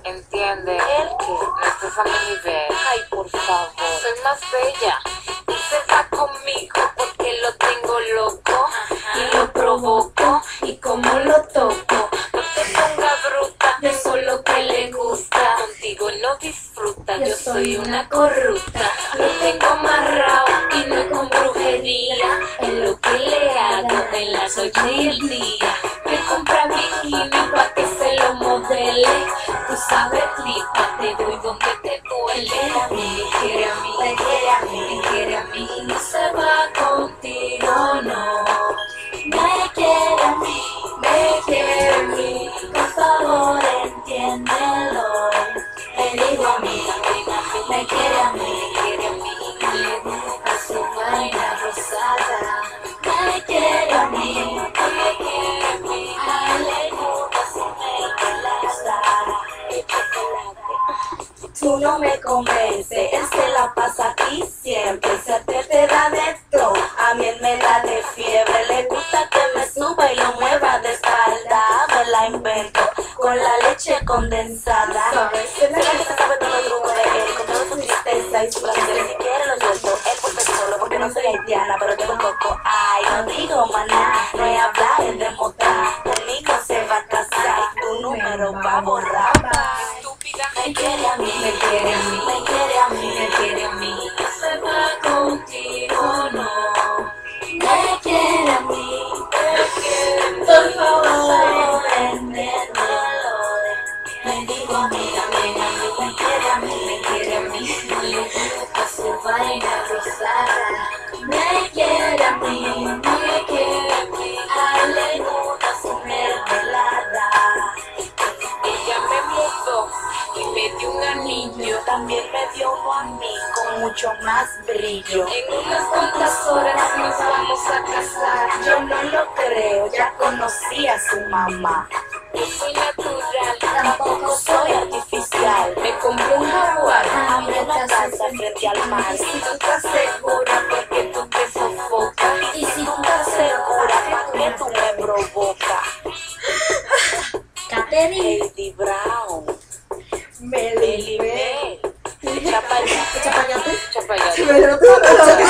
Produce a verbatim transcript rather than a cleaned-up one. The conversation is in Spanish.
Entiende ¿El qué? no estás a mi nivel. Ay, por favor. Soy más bella y se va conmigo porque lo tengo loco y lo provoco y como lo toco. No te pongas bruta, eso es lo que le gusta. Contigo no disfruta, yo soy una corrupta. Lo tengo amarrado y no es con brujería. Es lo que le hago en la noche y el día. Me compra bikini pa' que se lo modele. Tú sabes, flipa, te doy donde te duele. Me quiere a mí, me quiere a mí, me quiere a mí. No se va contigo, no. Me quiere a mí, me quiere a mí. Por favor, entiéndelo. Me digo a mí, me quiere a mí, me quiere a mí. Le gusta su vaina rosada. Me quiere a mí, me quiere a mí. A él le gusta su mermelada de chocolate. Tú no me convences, él se la pasa aquí siempre, se te te da de todo, a mí él me da de fiebre, le gusta que me suba y lo mueva de espalda, me la invento con la leche condensada. Sabes, se me gusta saber todo el truco de él, con toda su tristeza y su placer, si quiere lo suelto, él por solo, porque no soy haitiana, pero tengo un poco, ay, no digo maná, no he hablado de demostrar, conmigo se va a casar, tu número va a borrar. Me quiere a mí, me quiere a mí, me quiere a mí, me quiere a mí. Se va contigo, no. Me quiere a mí, Me quiere, por favor, enténdelo. Me digo a mí, a mí, a mí, me quiere a mí, me quiere a mí. le gusta su vaina rosada. Me quiere a mí, Me quiere a mí. a él le gusta su mermelada. Ella me mudó y me dio un anillo. También me dio uno a mí con mucho más brillo. En unas cuantas horas nos vamos a casar. Yo no lo creo, ya conocí a su mamá. Yo soy natural, Tampoco soy artificial. me compré un jaguar. A mí una casa frente al mar. Y si tú estás segura, porque tú te sofocas. Y si tú estás segura, ¿para qué tú me provocas? Catherine. Lady Brown, Me Lily Bell, Chapayate. Chapayate. Chapayate. Me lo